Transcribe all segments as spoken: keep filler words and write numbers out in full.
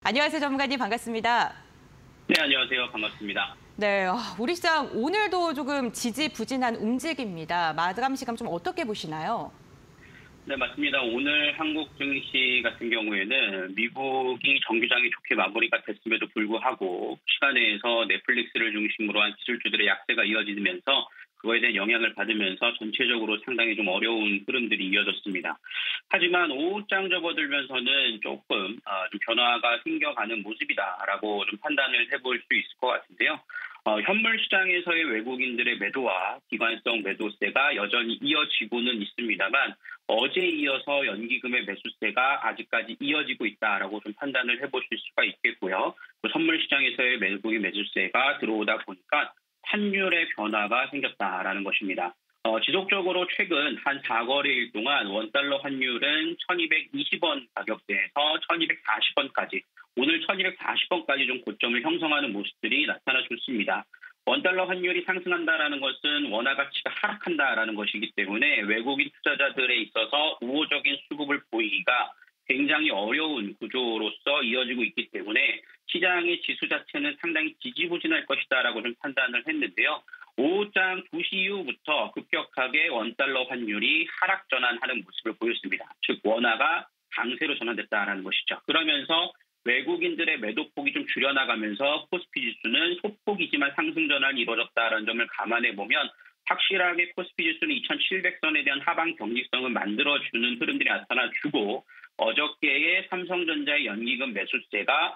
안녕하세요, 전문가님. 반갑습니다. 네, 안녕하세요. 반갑습니다. 네, 우리 시장 오늘도 조금 지지부진한 움직입니다. 마감 시간 좀 어떻게 보시나요? 네, 맞습니다. 오늘 한국 증시 같은 경우에는 미국이 정규장이 좋게 마무리가 됐음에도 불구하고 시간 내에서 넷플릭스를 중심으로 한 기술주들의 약세가 이어지면서 그거에 대한 영향을 받으면서 전체적으로 상당히 좀 어려운 흐름들이 이어졌습니다. 하지만 오후장 접어들면서는 조금 좀 변화가 생겨가는 모습이다라고 좀 판단을 해볼 수 있을 것 같은데요. 어, 현물 시장에서의 외국인들의 매도와 기관성 매도세가 여전히 이어지고는 있습니다만 어제 이어서 연기금의 매수세가 아직까지 이어지고 있다라고 좀 판단을 해보실 수가 있겠고요. 그 선물 시장에서의 외국인 매수세가 들어오다 보니까 환율의 변화가 생겼다라는 것입니다. 어, 지속적으로 최근 한 사 거래일 동안 원달러 환율은 천이백이십 원 가격대에서 천이백사십 원까지 오늘 천이백사십 원까지 좀 고점을 형성하는 모습들이 나타나줬습니다. 원달러 환율이 상승한다라는 것은 원화 가치가 하락한다라는 것이기 때문에 외국인 투자자들에 있어서 우호적인 수급을 보이기가 굉장히 어려운 구조로서 이어지고 있기 때문에 시장의 지수 자체는 상당히 지지부진할 것이다라고 좀 판단을 했는데요. 오후장 두 시 이후부터 급격하게 원달러 환율이 하락 전환하는 모습을 보였습니다. 즉 원화가 강세로 전환됐다라는 것이죠. 그러면서 외국인들의 매도폭이 좀 줄여나가면서 코스피 지수는 소폭이지만 상승 전환이 이루어졌다는 점을 감안해 보면 확실하게 코스피 지수는 이천칠백 선에 대한 하방 경직성을 만들어주는 흐름들이 나타나주고 어저께의 삼성전자의 연기금 매수세가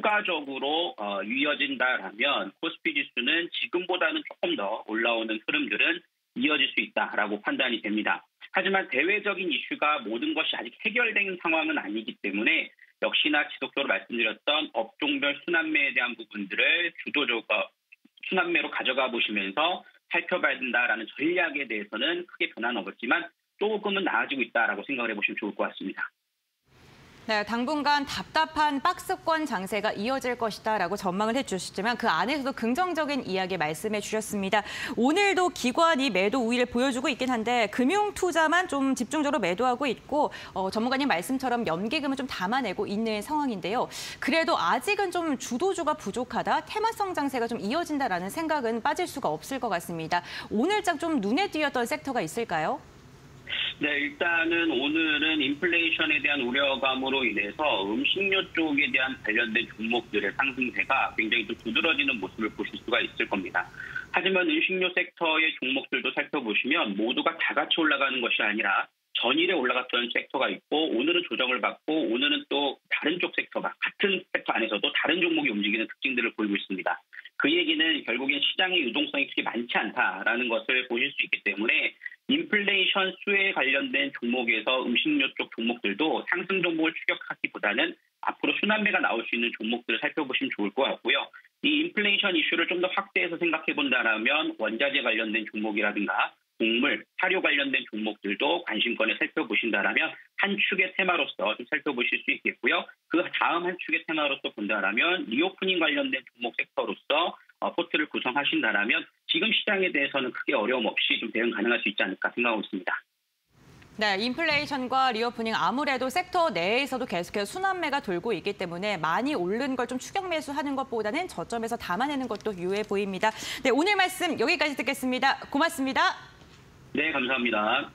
추가적으로 어, 이어진다라면 코스피 지수는 지금보다는 조금 더 올라오는 흐름들은 이어질 수 있다라고 판단이 됩니다. 하지만 대외적인 이슈가 모든 것이 아직 해결된 상황은 아니기 때문에 역시나 지속적으로 말씀드렸던 업종별 순환매에 대한 부분들을 주도적으로 순환매로 가져가 보시면서 살펴봐야 된다라는 전략에 대해서는 크게 변화는 없었지만 조금은 나아지고 있다라고 생각을 해보시면 좋을 것 같습니다. 네, 당분간 답답한 박스권 장세가 이어질 것이다라고 전망을 해주셨지만 그 안에서도 긍정적인 이야기 말씀해 주셨습니다. 오늘도 기관이 매도 우위를 보여주고 있긴 한데 금융 투자만 좀 집중적으로 매도하고 있고 어, 전문가님 말씀처럼 연기금은 좀 담아내고 있는 상황인데요. 그래도 아직은 좀 주도주가 부족하다, 테마성 장세가 좀 이어진다라는 생각은 빠질 수가 없을 것 같습니다. 오늘장 좀 눈에 띄었던 섹터가 있을까요? 네, 일단은 오늘은 인플레이션에 대한 우려감으로 인해서 음식료 쪽에 대한 관련된 종목들의 상승세가 굉장히 좀 두드러지는 모습을 보실 수가 있을 겁니다. 하지만 음식료 섹터의 종목들도 살펴보시면 모두가 다 같이 올라가는 것이 아니라 전일에 올라갔던 섹터가 있고 오늘은 조정을 받고 오늘은 또 다른 쪽 섹터가 같은 섹터 안에서도 다른 종목이 움직이는 특징들을 보이고 있습니다. 그 얘기는 결국엔 시장의 유동성이 그렇게 많지 않다라는 것을 보실 수 있기 때문에 인플레이션 수에 관련된 종목에서 음식료 쪽 종목들도 상승 종목을 추격하기보다는 앞으로 순환매가 나올 수 있는 종목들을 살펴보시면 좋을 것 같고요. 이 인플레이션 이슈를 좀 더 확대해서 생각해 본다라면 원자재 관련된 종목이라든가 곡물, 사료 관련된 종목들도 관심권에 살펴보신다라면 한 축의 테마로서 좀 살펴보실 수 있겠고요. 그 다음 한 축의 테마로서 본다라면 리오프닝 관련된 종목 섹터로서 포트를 구성하신다라면 지금 시장에 대해서는 크게 어려움 없이 좀 대응 가능할 수 있지 않을까 생각하고 있습니다. 네, 인플레이션과 리오프닝 아무래도 섹터 내에서도 계속해서 순환매가 돌고 있기 때문에 많이 오른 걸 좀 추격 매수하는 것보다는 저점에서 담아내는 것도 유효해 보입니다. 네, 오늘 말씀 여기까지 듣겠습니다. 고맙습니다. 네, 감사합니다.